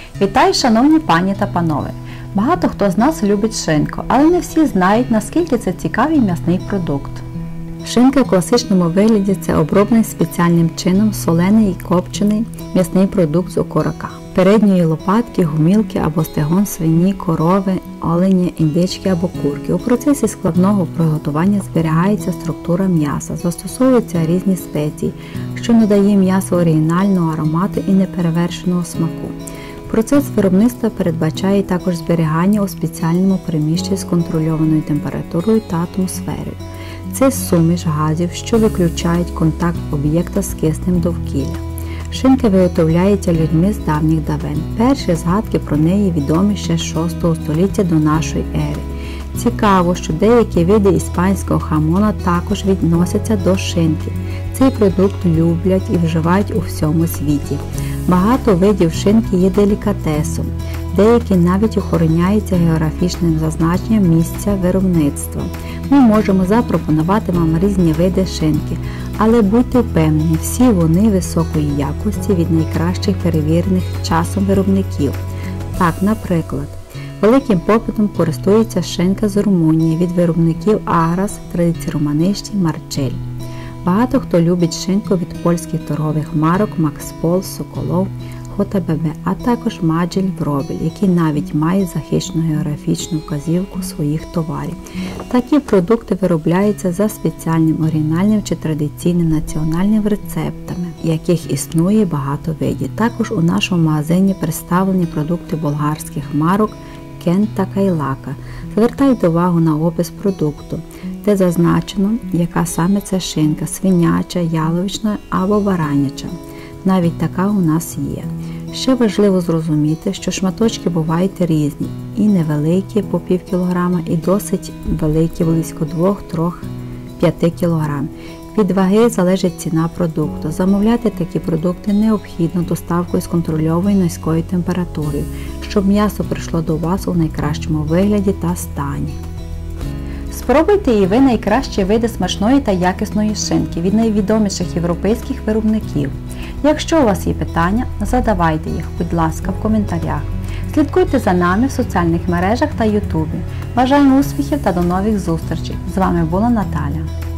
Вітаю, шановні пані та панове! Багато хто з нас любить шинку, але не всі знають, наскільки це цікавий м'ясний продукт. Шинка в класичному вигляді – це оброблений спеціальним чином солений і копчений м'ясний продукт з окорока, передньої лопатки, гумілки або стегон свині, корови, оленя, індички або курки. У процесі складного приготування зберігається структура м'яса, застосовуються різні спеції, що надає м'ясу оригінального аромату і неперевершеного смаку. Процес виробництва передбачає також зберігання у спеціальному приміщенні з контрольованою температурою та атмосферою. Це суміш газів, що виключають контакт об'єкта з киснем довкілля. Шинка виготовляється людьми з давніх давен. Перші згадки про неї відомі ще з 6 століття до нашої ери. Цікаво, що деякі види іспанського хамона також відносяться до шинки. Цей продукт люблять і вживають у всьому світі. Багато видів шинки є делікатесом. Деякі навіть охороняються географічним зазначенням місця виробництва. Ми можемо запропонувати вам різні види шинки, але будьте впевнені, всі вони високої якості від найкращих перевірених часом виробників. Так, наприклад, великим попитом користується шинка з Румунії від виробників Аграс, традиції Романишті, Марчель. Багато хто любить шинку від польських торгових марок Макспол, Соколов, ХББ, а також Маджель, Вробель, які навіть мають захищену географічну вказівку своїх товарів. Такі продукти виробляються за спеціальним оригінальним чи традиційним національним рецептами, яких існує багато видів. Також у нашому магазині представлені продукти болгарських марок Кент та Кайлака. Звертайте увагу на опис продукту, де зазначено, яка саме це шинка – свиняча, яловична або бараняча. Навіть така у нас є. Ще важливо зрозуміти, що шматочки бувають різні, і невеликі по пів кілограма, і досить великі близько 2-5 кг. Від ваги залежить ціна продукту. Замовляти такі продукти необхідно доставкою з контрольованою низькою температурою, щоб м'ясо прийшло до вас у найкращому вигляді та стані. Спробуйте і ви найкращі види смачної та якісної шинки від найвідоміших європейських виробників. Якщо у вас є питання, задавайте їх, будь ласка, в коментарях. Слідкуйте за нами в соціальних мережах та ютубі. Бажаємо успіхів та до нових зустрічей! З вами була Наталя.